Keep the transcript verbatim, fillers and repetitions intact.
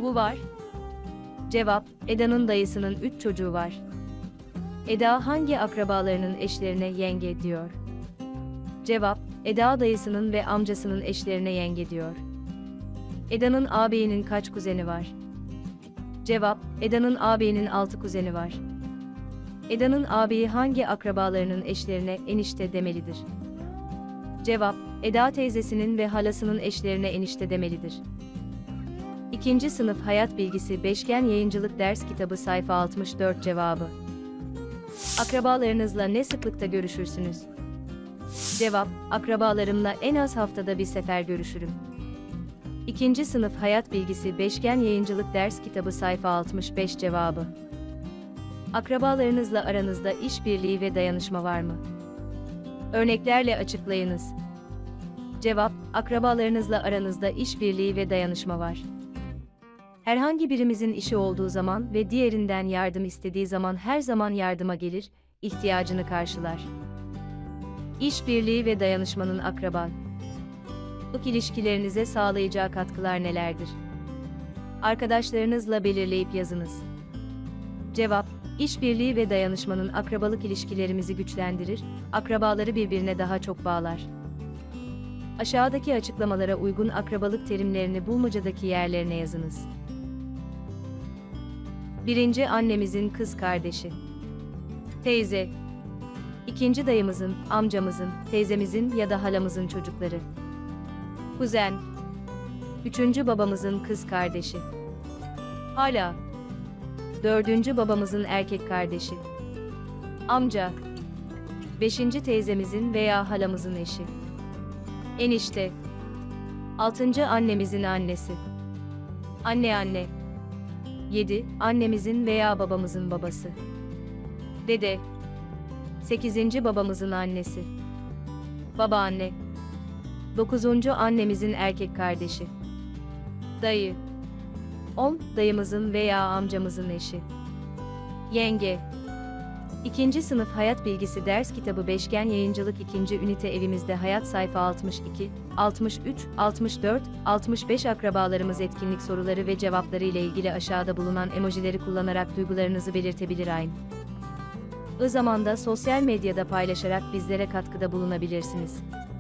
Bu var. Cevap, Eda'nın dayısının üç çocuğu var. Eda hangi akrabalarının eşlerine yenge diyor? Cevap, Eda dayısının ve amcasının eşlerine yenge diyor. Eda'nın ağabeyinin kaç kuzeni var? Cevap, Eda'nın ağabeyinin altı kuzeni var. Eda'nın ağabeyi hangi akrabalarının eşlerine enişte demelidir? Cevap, Eda teyzesinin ve halasının eşlerine enişte demelidir. İkinci sınıf hayat bilgisi Beşgen Yayıncılık Ders Kitabı sayfa altmış dört cevabı. Akrabalarınızla ne sıklıkta görüşürsünüz? Cevap, akrabalarımla en az haftada bir sefer görüşürüm. İkinci sınıf hayat bilgisi Beşgen Yayıncılık Ders Kitabı sayfa altmış beş cevabı. Akrabalarınızla aranızda işbirliği ve dayanışma var mı? Örneklerle açıklayınız. Cevap, akrabalarınızla aranızda işbirliği ve dayanışma var. Herhangi birimizin işi olduğu zaman ve diğerinden yardım istediği zaman her zaman yardıma gelir, ihtiyacını karşılar. İşbirliği ve dayanışmanın akrabalık ilişkilerinize sağlayacağı katkılar nelerdir? Arkadaşlarınızla belirleyip yazınız. Cevap, İşbirliği ve dayanışmanın akrabalık ilişkilerimizi güçlendirir, akrabaları birbirine daha çok bağlar. Aşağıdaki açıklamalara uygun akrabalık terimlerini bulmacadaki yerlerine yazınız. Birinci annemizin kız kardeşi. Teyze. İkinci dayımızın, amcamızın, teyzemizin ya da halamızın çocukları. Kuzen. Üçüncü babamızın kız kardeşi. Hala. Dördüncü babamızın erkek kardeşi. Amca. Beşinci teyzemizin veya halamızın eşi. Enişte. Altıncı annemizin annesi. Anne anne. Yedi, annemizin veya babamızın babası. Dede. Sekizinci babamızın annesi. Babaanne. Dokuzuncu annemizin erkek kardeşi. Dayı. On, dayımızın veya amcamızın eşi. Yenge. İkinci sınıf hayat bilgisi ders kitabı Beşgen Yayıncılık ikinci ünite evimizde hayat sayfa altmış iki, altmış üç, altmış dört, altmış beş akrabalarımız etkinlik soruları ve cevapları ile ilgili aşağıda bulunan emojileri kullanarak duygularınızı belirtebilir aynı zamanda sosyal medyada paylaşarak bizlere katkıda bulunabilirsiniz.